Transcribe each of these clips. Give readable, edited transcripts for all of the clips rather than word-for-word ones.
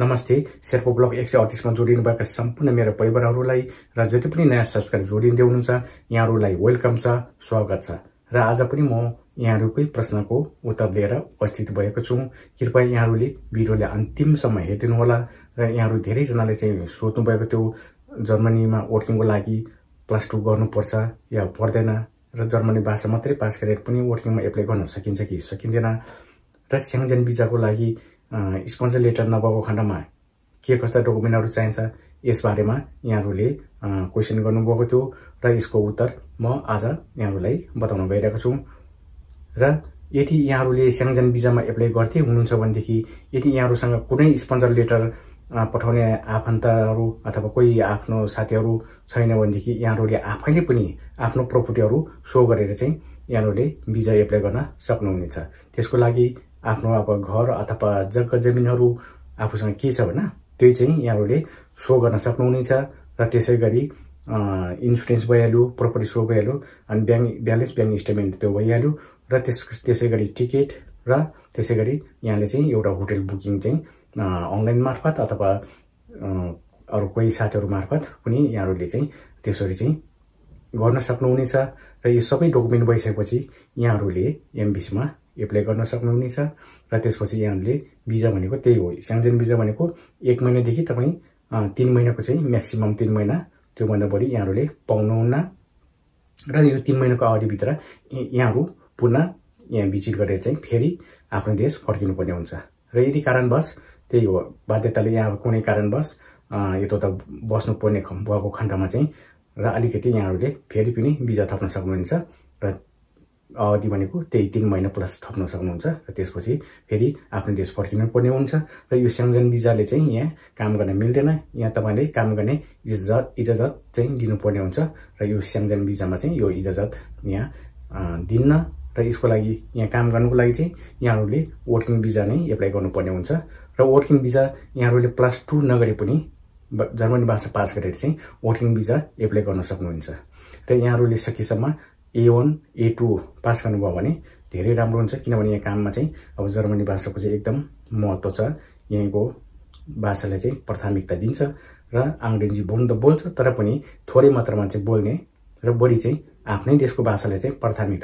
नमस्ते। शेर्पा ब्लग 138 मा जोडिनुभएका सम्पूर्ण मेरो परिवारहरूलाई र जति पनि नयाँ सब्स्क्राइब जोडिँदै हुनुहुन्छ यहाँहरूलाई वेलकम छ, स्वागत छ। र आज पनि म यहाँहरूकै प्रश्नको उत्तर लिएर उपस्थित भएको छु। कृपया यहाँहरूले भिडियोले अन्तिमसम्म हेरिदिनु होला। र यहाँहरू धेरै जनाले चाहिँ सोध्नु भएको थियो जर्मनीमा वर्किङको लागि +2 गर्नुपर्छ या पर्दैन र जर्मनी भाषा मात्रै पास गरेर पनि वर्किङमा एप्लाई गर्न सकिन्छ कि सकिँदैन र सेन्जेन भिजाको लागि स्पोन्सर लेटर नभएको खण्डमा के कस्ता डकुमेन्टहरू चाहिन्छ यसबारेमा यहाँहरूले क्वेशन गर्नुभएको थियो र यसको उत्तर म आज यहाँहरूलाई बताउन गइरहेको छु। र यदि यहाँहरूले सेन्जेन भिजामा एप्लाई गर्दै हुनुहुन्छ भनेदेखि यदि यहाँहरूसँग कुनै स्पोन्सर लेटर पठाउने आफन्तहरू अथवा कोही आफ्नो साथीहरू छैन भनेदेखि यहाँहरूले आफैले पनि आफ्नो प्रपर्टीहरू सो गरेर चाहिँ यहाँहरूले भिजा एप्लाई गर्न सक्नुहुनेछ। त्यसको लागि आफ्नो अब घर अथवा जग्गा जमिनहरू आफूसँग के छ भने त्यही चाहिँ यहाँहरूले सो गर्न सक्नुहुनेछ। र त्यसै गरी इन्सुरेन्स भइहाल्यो, प्रपर्टी सो भइहाल्यो, अनि ब्यालेन्स ब्याङ्क स्टेटमेन्ट त्यो भइहाल्यो र त्यसै गरी टिकट र त्यसै गरी यहाँले चाहिँ एउटा होटल बुकिङ चाहिँ अनलाइन मार्फत अथवा अरू कोही साथीहरू मार्फत पनि यहाँहरूले चाहिँ त्यसरी चाहिँ गर्न सक्नुहुनेछ। र यो सबै डकुमेन्ट भइसकेपछि यहाँहरूले एमबिसीमा एप्लाई गर्न सक्नुहुनेछ। र त्यसपछि यहाँहरूले भिजा भनेको त्यही हो, सेन्जेन भिजा भनेको 1 महिनादेखि तपाईँ 3 महिनाको चाहिँ म्याक्सिमम 3 महिना, त्योभन्दा बढी यहाँहरूले पाउनुहुन्न। र यो 3 महिनाको अवधिभित्र यहाँहरू पुनः यहाँ भिजिट गरेर चाहिँ फेरि आफ्नो देश फर्किनु पर्ने हुन्छ। र यदि कारणवश त्यही हो बाध्यताले यहाँ कुनै कारणवश यता बस्नु पर्ने भएको खण्डमा चाहिँ र अलिकति यहाँहरूले फेरि पनि भिजा थप्न सक्नुहुन्छ र अवधि भनेको त्यही 3 महिना प्लस थप्न सक्नुहुन्छ। र त्यसपछि फेरि आफ्नो देश फर्किनु पर्ने हुन्छ। र यो सेन्जेन भिजाले चाहिँ यहाँ काम गर्न मिल्दैन, यहाँ तपाईँले काम गर्ने इजाजत चाहिँ दिनुपर्ने हुन्छ। र यो सेन्जेन भिजामा चाहिँ यो इजाजत यहाँ दिन्न। र यसको लागि यहाँ काम गर्नुको लागि चाहिँ यहाँहरूले वर्किङ भिजा नै एप्लाई गर्नुपर्ने हुन्छ। र वर्किङ भिजा यहाँहरूले +2 नगरे पनि जर्मनी भाषा पास गरेर चाहिँ वर्किङ भिजा एप्लाई गर्न सक्नुहुन्छ। र यहाँहरूले सकेसम्म A1 A2 पास गर्नुभयो भने धेरै राम्रो हुन्छ, किनभने यहाँ काममा चाहिँ अब जर्मनी भाषाको चाहिँ एकदम महत्त्व छ। यहीँको भाषालाई चाहिँ प्राथमिकता दिन्छ र अङ्ग्रेजी बोल्नु त बोल्छ तर पनि थोरै मात्रामा चाहिँ बोल्ने र बढी चाहिँ आफ्नै देशको भाषालाई चाहिँ प्राथमिकता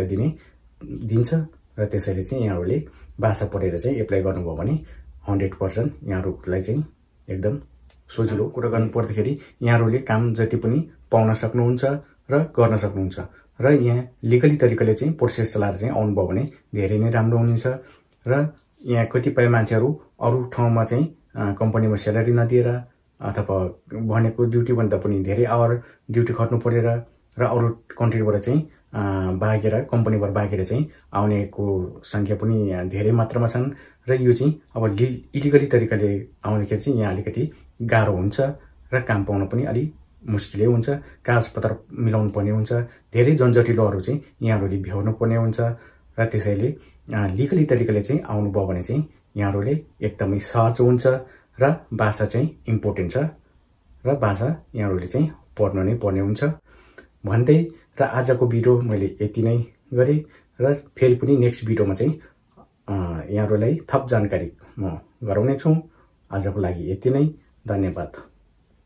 दिन्छ। र त्यसैले चाहिँ यहाँहरूले भाषा पढेर चाहिँ एप्लाई गर्नुभयो भने 100% यहाँहरूलाई चाहिँ एकदम सजिलो कुरा गर्नु पर्दाखेरि यहाँहरूले काम जति पनि पाउन सक्नुहुन्छ र गर्न सक्नुहुन्छ। र यहाँ लिगली तरिकाले चाहिँ प्रोसेस चलाएर चाहिँ आउनुभयो भने धेरै नै राम्रो हुनेछ। र यहाँ कतिपय मान्छेहरू अरू ठाउँमा चाहिँ कम्पनीमा स्यालेरी नदिएर अथवा भनेको ड्युटी भन्दा पनि धेरै आवर ड्युटी खट्नु परेर र अरू कन्ट्रीबाट चाहिँ भागेर कम्पनीबाट भागेर चाहिँ आउनेको सङ्ख्या पनि धेरै मात्रामा छन्। र यो चाहिँ अब इलिगली तरिकाले आउँदाखेरि चाहिँ यहाँ अलिकति गाह्रो हुन्छ र काम पाउन पनि अलिक मुस्किलै हुन्छ, कागजपत्र मिलाउनु पर्ने हुन्छ, धेरै जनजटिलोहरू चाहिँ यहाँहरूले भ्याउनु पर्ने हुन्छ। र त्यसैले लिगली तरिकाले चाहिँ आउनुभयो भने चाहिँ यहाँहरूले एकदमै सहज हुन्छ र भाषा चाहिँ इम्पोर्टेन्ट छ र भाषा यहाँहरूले चाहिँ पढ्नु नै पर्ने हुन्छ भन्दै र आजको भिडियो मैले यति नै गरेँ। र फेरि पनि नेक्स्ट भिडियोमा चाहिँ यहाँहरूलाई थप जानकारी म गराउने छु। आजको लागि यति नै, धन्यवाद।